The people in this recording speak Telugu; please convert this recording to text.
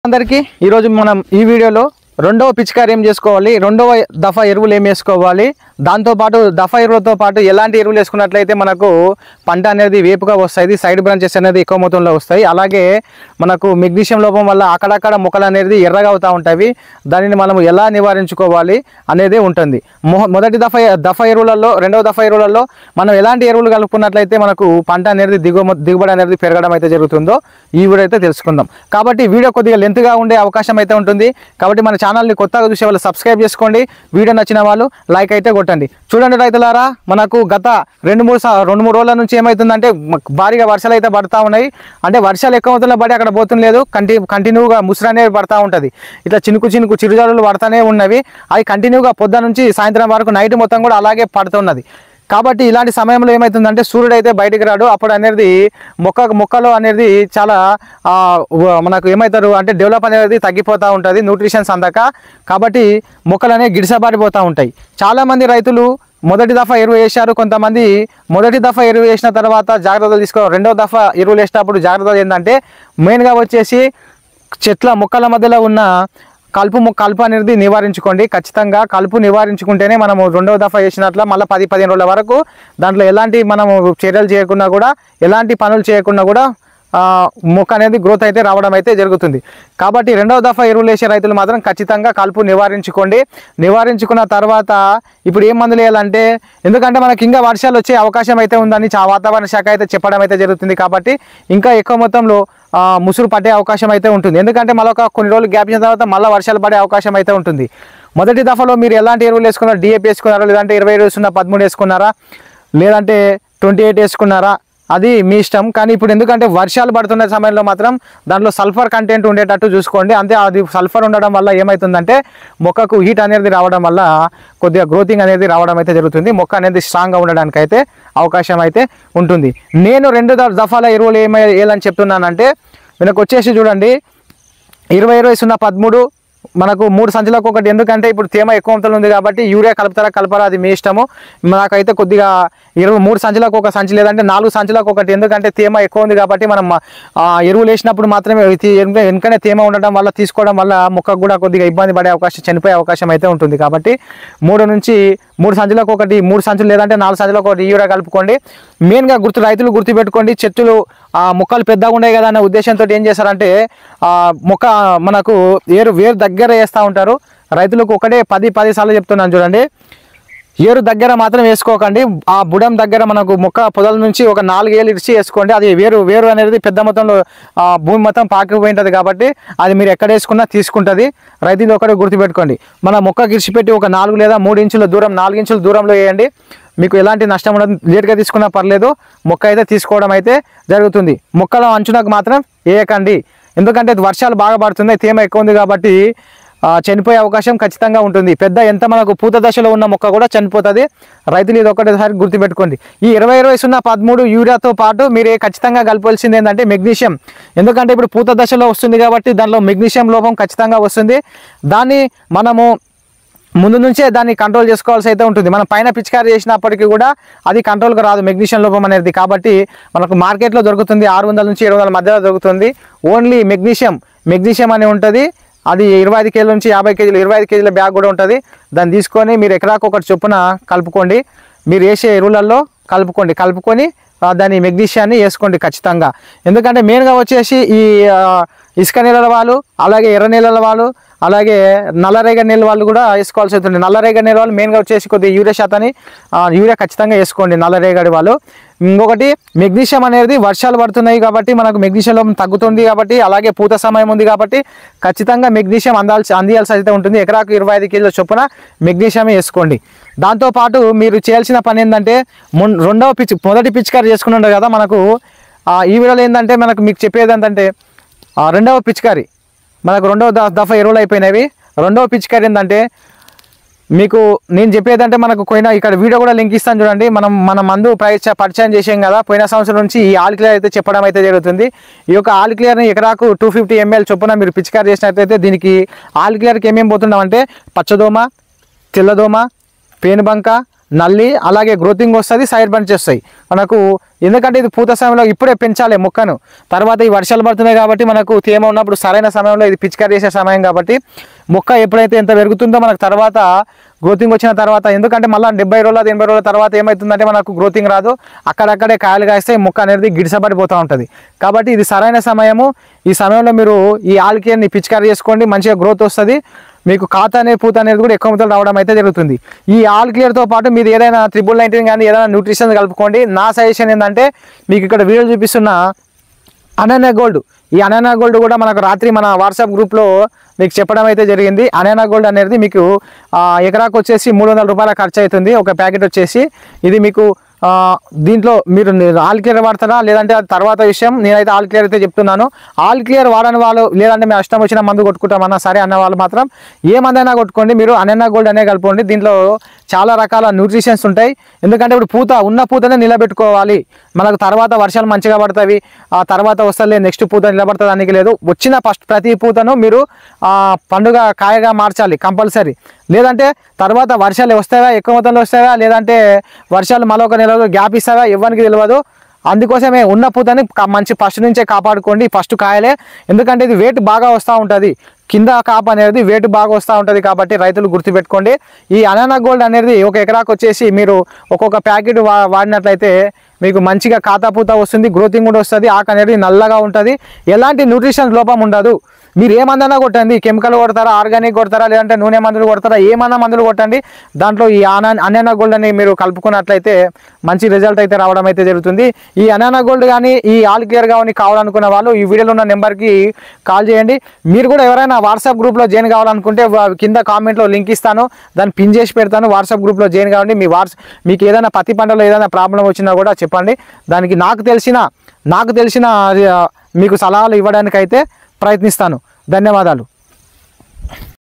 అందరికీ ఈరోజు మనం ఈ వీడియోలో రెండవ పిచికారి ఏం చేసుకోవాలి, రెండవ దఫా ఎరువులు ఏం వేసుకోవాలి, దాంతోపాటు దఫా ఎరువులతో పాటు ఎలాంటి ఎరువులు వేసుకున్నట్లయితే మనకు పంట అనేది వేపుగా వస్తుంది, సైడ్ బ్రాంచెస్ అనేది ఎక్కువ మొత్తంలో వస్తాయి. అలాగే మనకు మెగ్నీషియం లోపం వల్ల అక్కడక్కడ మొక్కలు అనేది ఎర్రగా అవుతూ ఉంటాయి. దానిని మనం ఎలా నివారించుకోవాలి అనేది ఉంటుంది. మొదటి దఫా ఎరువులలో, రెండవ దఫా ఎరువులలో మనం ఎలాంటి ఎరువులు కలుపుకున్నట్లయితే మనకు పంట అనేది దిగుబడి అనేది పెరగడం అయితే జరుగుతుందో ఈ వీడియో అయితే తెలుసుకుందాం. కాబట్టి వీడియో కొద్దిగా లెంత్గా ఉండే అవకాశం అయితే ఉంటుంది. కాబట్టి మన ఛానల్ని కొత్తగా చూసే వాళ్ళు సబ్స్క్రైబ్ చేసుకోండి, వీడియో నచ్చిన వాళ్ళు లైక్ అయితే కొట్టండి. చూడండి రైతులారా, మనకు గత రెండు మూడు రోజుల నుంచి ఏమవుతుందంటే భారీగా వర్షాలు అయితే పడతా ఉన్నాయి. అంటే వర్షాలు ఎక్కువ మొత్తంలో పడి అక్కడ పోతుండలేదు, కంటిన్యూగా ముసురు అనేది పడతా ఉంటుంది. ఇట్లా చినుకు చిరుజల్లులు పడతానే ఉన్నవి. అది కంటిన్యూగా పొద్దున నుంచి సాయంత్రం వరకు నైట్ మొత్తం కూడా అలాగే పడుతున్నది. కాబట్టి ఇలాంటి సమయంలో ఏమవుతుందంటే సూర్యుడు అయితే బయటికి రాడు. అప్పుడు అనేది మొక్కలో అనేది చాలా మనకు ఏమవుతారు అంటే డెవలప్ అనేది తగ్గిపోతూ ఉంటుంది, న్యూట్రిషన్స్ అందక. కాబట్టి మొక్కలు అనేవి గిడిసబారిపోతూ ఉంటాయి. చాలామంది రైతులు మొదటి దఫా ఎరువు వేశారు. కొంతమంది మొదటి దఫా ఎరువు వేసిన తర్వాత జాగ్రత్తలు తీసుకోవాలి. రెండవ దఫా ఎరువులు వేసినప్పుడు జాగ్రత్తలు ఏంటంటే మెయిన్గా వచ్చేసి మొక్కల మధ్యలో ఉన్న కలుపు అనేది నివారించుకోండి. ఖచ్చితంగా కలుపు నివారించుకుంటేనే మనము రెండవ దఫా వేసినట్ల మళ్ళీ 10-15 రోజుల వరకు దాంట్లో ఎలాంటి మనము చర్యలు చేయకుండా కూడా, ఎలాంటి పనులు చేయకుండా కూడా మొక్క అనేది గ్రోత్ అయితే రావడం అయితే జరుగుతుంది. కాబట్టి రెండవ దఫా ఎరువులు వేసే రైతులు మాత్రం ఖచ్చితంగా కలుపు నివారించుకోండి. నివారించుకున్న తర్వాత ఇప్పుడు ఏం మందులు వేయాలంటే, ఎందుకంటే మనకి ఇంకా వర్షాలు వచ్చే అవకాశం అయితే ఉందని వాతావరణ శాఖ అయితే చెప్పడం అయితే జరుగుతుంది. కాబట్టి ఇంకా ఎక్కువ మొత్తంలో ముసురు పట్టే అవకాశం అయితే ఉంటుంది. ఎందుకంటే మళ్ళీ కొన్ని రోజులు గ్యాప్ ఇచ్చిన తర్వాత మళ్ళీ వర్షాలు పడే అవకాశం అయితే ఉంటుంది. మొదటి దఫాలో మీరు ఎలాంటి ఎరువులు వేసుకున్నారు, DAP వేసుకున్నారా, లేదంటే 20-13 వేసుకున్నారా, లేదంటే 28 వేసుకున్నారా, అది మీ ఇష్టం. కానీ ఇప్పుడు ఎందుకంటే వర్షాలు పడుతున్న సమయంలో మాత్రం దాంట్లో సల్ఫర్ కంటెంట్ ఉండేటట్టు చూసుకోండి. అంతే అది సల్ఫర్ ఉండడం వల్ల ఏమవుతుందంటే మొక్కకు హీట్ అనేది రావడం వల్ల కొద్దిగా గ్రోతింగ్ అనేది రావడం అయితే జరుగుతుంది. మొక్క అనేది స్ట్రాంగ్గా ఉండడానికి అయితే అవకాశం అయితే ఉంటుంది. నేను రెండు దఫాల ఎరువులు వేయాలని చెప్తున్నానంటే మనకు వచ్చేసి చూడండి 20-13 మనకు 3 సంచులకు ఒకటి. ఎందుకంటే ఇప్పుడు తేమ ఎక్కువ మొత్తంలో ఉంది కాబట్టి యూరియా కలపరా అది మీ ఇష్టము. నాకైతే కొద్దిగా 23 సంచులకు ఒక సంచి, లేదంటే 4 సంచులకు ఒకటి. ఎందుకంటే తేమ ఎక్కువ ఉంది కాబట్టి మనం ఎరువులు వేసినప్పుడు మాత్రమే వెనుకనే తేమ ఉండడం వల్ల తీసుకోవడం వల్ల మొక్కకు కూడా కొద్దిగా ఇబ్బంది పడే అవకాశం, చనిపోయే అవకాశం అయితే ఉంటుంది. కాబట్టి 3 సంచులకు ఒకటి, 3 సంచులు లేదంటే 4 సంచులకు ఒకటి యూరియా కలుపుకోండి. మెయిన్గా రైతులు గుర్తుపెట్టుకోండి, చెట్లు మొక్కలు పెద్దగా ఉన్నాయి కదా అనే ఉద్దేశంతో ఏం చేస్తారంటే మొక్క మనకు వేరు దగ్గర వేస్తూ ఉంటారు. రైతులకు ఒకటే 10 సార్లు చెప్తున్నాను చూడండి, ఏరు దగ్గర మాత్రం వేసుకోకండి. ఆ బుడం దగ్గర మనకు మొక్క పొదల నుంచి ఒక 4 ఏళ్ళు ఇడిచి వేసుకోండి. అది వేరు అనేది పెద్ద మొత్తంలో భూమి మొత్తం పాకిపోయి ఉంటుంది కాబట్టి అది మీరు ఎక్కడ వేసుకున్నా తీసుకుంటుంది. రైతులు ఒకటి గుర్తుపెట్టుకోండి, మన మొక్కకి ఇడిచిపెట్టి ఒక 4 లేదా 3 ఇంచుల దూరం, 4 ఇంచుల దూరంలో వేయండి. మీకు ఎలాంటి నష్టం ఉండదు. లేట్గా తీసుకున్నా పర్లేదు, మొక్క అయితే తీసుకోవడం అయితే జరుగుతుంది. మొక్కల అంచునకు మాత్రం వేయకండి. ఎందుకంటే వర్షాలు బాగా పడుతున్నాయి, తేమ ఎక్కువ ఉంది కాబట్టి చనిపోయే అవకాశం ఖచ్చితంగా ఉంటుంది. ఎంత మనకు పూత దశలో ఉన్న మొక్క కూడా చనిపోతుంది. రైతులు ఇది ఒకటేసారి గుర్తుపెట్టుకోండి. ఈ 20-13 యూరియాతో పాటు మీరు ఖచ్చితంగా కలపాల్సింది ఏంటంటే మెగ్నీషియం. ఎందుకంటే ఇప్పుడు పూత దశలో వస్తుంది కాబట్టి దానిలో మెగ్నీషియం లోపం ఖచ్చితంగా వస్తుంది. దాన్ని మనము ముందు నుంచే దాన్ని కంట్రోల్ చేసుకోవాల్సి అయితే ఉంటుంది. మనం పైన పిచికారీ చేసినప్పటికీ కూడా అది కంట్రోల్గా రాదు మెగ్నీషియం లోపం అనేది. కాబట్టి మనకు మార్కెట్లో దొరుకుతుంది 600 నుంచి 700 మధ్యలో దొరుకుతుంది. ఓన్లీ మెగ్నీషియం అని ఉంటుంది. అది 25 కేజీల నుంచి 50 కేజీలు, 25 కేజీల బ్యాగ్ కూడా ఉంటుంది. దాన్ని తీసుకొని మీరు ఎకరాకు ఒకటి చొప్పున కలుపుకోండి. మీరు వేసే ఎరువులలో కలుపుకొని దాని మెగ్నీషియాన్ని వేసుకోండి ఖచ్చితంగా. ఎందుకంటే మెయిన్గా వచ్చేసి ఈ ఇసుక నేలల వాళ్ళు, అలాగే ఎర్ర నేలల వాళ్ళు, అలాగే నల్లరేగడి నేల వాళ్ళు కూడా వేసుకోవాల్సి అవుతుంది. నల్లరేగడి నేల వాళ్ళు మెయిన్గా వచ్చేసి కొద్దిగా యూరియా ఖచ్చితంగా వేసుకోండి నల్లరేగడి వాళ్ళు. ఇంకొకటి మెగ్నీషియం అనేది వర్షాలు పడుతున్నాయి కాబట్టి మనకు మెగ్నీషియం లోపం తగ్గుతుంది కాబట్టి, అలాగే పూత సమయం ఉంది కాబట్టి ఖచ్చితంగా మెగ్నీషియం అందియాల్సి అయితే ఉంటుంది. ఎకరాకు 25 కేజీల చొప్పున మెగ్నీషియం వేసుకోండి. దాంతోపాటు మీరు చేయాల్సిన పని ఏంటంటే మొదటి పిచికారీ చేసుకున్నారు కదా, మనకు ఈ వీడియోలో ఏంటంటే మీకు చెప్పేది ఏంటంటే రెండవ పిచికారీ, మనకు రెండవ దఫా ఎరువులు అయిపోయినవి. రెండవ పిచికారీ ఏంటంటే మీకు నేను చెప్పేదంటే మనకు ఇక్కడ వీడియో కూడా లింక్ ఇస్తాను చూడండి. మన మందు పరిచయం చేసాం కదా పోయిన సంవత్సరం నుంచి. ఈ ఆల్ క్లియర్ అయితే చెప్పడం అయితే జరుగుతుంది. ఈ యొక్క ఆల్ క్లియర్ని ఎకరాకు 250 ml చొప్పున మీరు పిచికారీ చేసినట్లయితే దీనికి ఆల్ క్లియర్కి ఏమేమి పోతున్నామంటే పచ్చదోమ, తెల్లదోమ, పేనుబంక, నల్లి అలాగే గ్రోతింగ్ వస్తుంది, సైడ్ బంచ్ వస్తాయి మనకు. ఎందుకంటే ఇది పూత సమయంలో ఇప్పుడే పెంచాలి మొక్కను. తర్వాత ఈ వర్షాలు పడుతున్నాయి కాబట్టి మనకు తేమ ఉన్నప్పుడు సరైన సమయంలో ఇది పిచికారీ చేసే సమయం కాబట్టి మొక్క ఎప్పుడైతే ఎంత పెరుగుతుందో మనకు తర్వాత గ్రోతింగ్ వచ్చిన తర్వాత, ఎందుకంటే మళ్ళీ 70 రోజుల 80 రోజుల తర్వాత ఏమవుతుందంటే మనకు గ్రోతింగ్ రాదు, అక్కడక్కడే కాయలు కాస్తే మొక్క అనేది గిడిసపడిపోతూ ఉంటుంది. కాబట్టి ఇది సరైన సమయము. ఈ సమయంలో మీరు ఈ ఆల్కేర్ని పిచికారీ చేసుకోండి, మంచిగా గ్రోత్ వస్తుంది. మీకు కాత అనే పూత అనేది కూడా ఎక్కువ మొత్తంలో రావడం అయితే జరుగుతుంది. ఈ ఆల్ క్లియర్తో పాటు మీరు ఏదైనా 19 కానీ ఏదైనా న్యూట్రిషన్ కలుపుకోండి. నా సజెషన్ ఏంటంటే మీకు ఇక్కడ వీడియో చూపిస్తున్న అనన్య గోల్డ్, ఈ అనన్య గోల్డ్ కూడా మనకు రాత్రి మన వాట్సాప్ గ్రూప్లో మీకు చెప్పడం అయితే జరిగింది. అనన్య గోల్డ్ అనేది మీకు ఎకరాకు వచ్చేసి 300 రూపాయల ఖర్చు అవుతుంది ఒక ప్యాకెట్ వచ్చేసి. ఇది మీకు దీంట్లో మీరు ఆల్ క్లియర్ వాడతారా లేదంటే అది తర్వాత విషయం. నేనైతే ఆల్ క్లియర్ అయితే చెప్తున్నాను. ఆల్ క్లియర్ వాడని వాళ్ళు లేదంటే మేము అష్టం వచ్చిన మందు కొట్టుకుంటామన్నా సరే అన్న వాళ్ళు మాత్రం ఏ మందైనా కొట్టుకోండి, మీరు అనన్య గోల్డ్ అనే కలుపుకోండి. దీంట్లో చాలా రకాల న్యూట్రిషన్స్ ఉంటాయి. ఎందుకంటే ఇప్పుడు ఉన్న పూతనే నిలబెట్టుకోవాలి. మనకు తర్వాత వర్షాలు మంచిగా పడతాయి, ఆ తర్వాత వస్తలే నెక్స్ట్ పూత నిలబడుతుంది అనికి లేదు. వచ్చిన ప్రతి పూతను మీరు పండుగ కాయగా మార్చాలి కంపల్సరీ. లేదంటే తర్వాత వర్షాలు వస్తాయా, ఎక్కువ మొత్తంలో వస్తాయా, లేదంటే వర్షాలు మరొక నెల గ్యాప్ ఇస్తాయా ఎవరికి తెలియదు. అందుకోసమే ఉన్న పూతని మంచి ఫస్ట్ నుంచే కాపాడుకోండి, ఫస్ట్ కాయలే. ఎందుకంటే ఇది వెయిట్ బాగా వస్తూ ఉంటుంది, కింద కాపు అనేది వెయిట్ బాగా వస్తూ ఉంటుంది. కాబట్టి రైతులు గుర్తుపెట్టుకోండి. ఈ అనన్య గోల్డ్ అనేది ఒక ఎకరాకు వచ్చేసి మీరు ఒక్కొక్క ప్యాకెట్ వాడినట్లయితే మీకు మంచిగా కాతాపూత వస్తుంది, గ్రోతింగ్ కూడా వస్తుంది, ఆకు అనేది నల్లగా ఉంటుంది, ఎలాంటి న్యూట్రిషన్ లోపం ఉండదు. మీరు ఏ మందైనా కొట్టండి, కెమికల్ కొడతారా, ఆర్గానిక్ కొడతారా, లేదంటే నూనె మందులు కొడతారా, ఏమన్నా మందులు కొట్టండి, దాంట్లో ఈ అనన్య గోల్డ్ అని మీరు కలుపుకున్నట్లయితే మంచి రిజల్ట్ అయితే రావడం అయితే జరుగుతుంది. ఈ అనన్య గోల్డ్ కానీ ఈ ఆల్ క్లియర్ కానీ కావాలనుకున్న వాళ్ళు ఈ వీడియోలో ఉన్న నెంబర్కి కాల్ చేయండి. మీరు కూడా ఎవరైనా వాట్సాప్ గ్రూప్లో జాయిన్ కావాలనుకుంటే కింద కామెంట్లో లింక్ ఇస్తాను, దాన్ని పిన్ చేసి పెడతాను. వాట్సాప్ గ్రూప్లో జాయిన్ కావండి. మీకు ఏదైనా పత్తి పంటలో ఏదైనా ప్రాబ్లం వచ్చినా కూడా చెప్పండి. దానికి నాకు తెలిసిన మీకు సలహాలు ఇవ్వడానికైతే ప్రయత్నిస్తాను. ధన్యవాదాలు.